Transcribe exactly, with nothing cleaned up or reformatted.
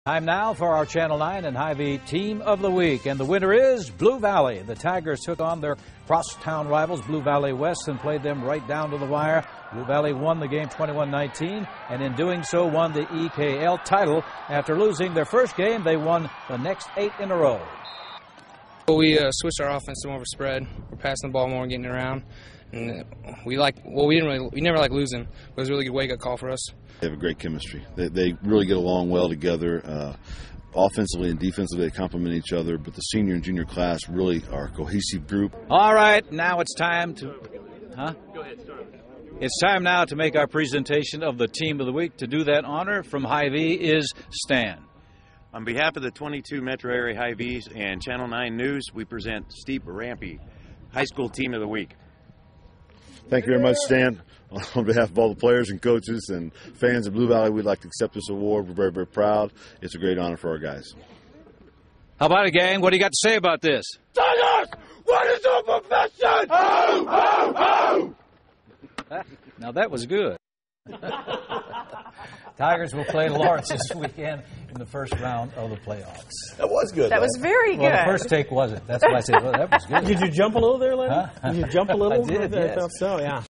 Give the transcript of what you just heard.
Time now for our Channel nine and Hy-Vee Team of the Week. And the winner is Blue Valley. The Tigers took on their crosstown rivals, Blue Valley West, and played them right down to the wire. Blue Valley won the game twenty-one nineteen, and in doing so won the E K L title. After losing their first game, they won the next eight in a row. We uh, switched our offense to more of a spread. We're passing the ball more and getting it around. And we like well, we didn't really, we never like losing, but it was a really good wake-up call for us. They have a great chemistry. They, they really get along well together. Uh, offensively and defensively, they complement each other. But the senior and junior class really are a cohesive group. All right, now it's time to, huh? Go ahead, start. It's time now to make our presentation of the Team of the Week. To do that honor from Hy-Vee is Stan. On behalf of the twenty-two metro area Hy-Vees and Channel nine News, we present Steve Rampy, High School Team of the Week. Thank you very much, Stan. On behalf of all the players and coaches and fans of Blue Valley, we'd like to accept this award. We're very, very proud. It's a great honor for our guys. How about it, gang? What do you got to say about this? Tigers! What is your profession? Ho, ho, ho! Now that was good. Tigers will play Lawrence this weekend in the first round of the playoffs. That was good. That was very good. Well, the first take wasn't. That's why I said, well, that was good. Did you jump a little there, Lenny? Huh? Did you jump a little? I did, I yes. thought so, yeah.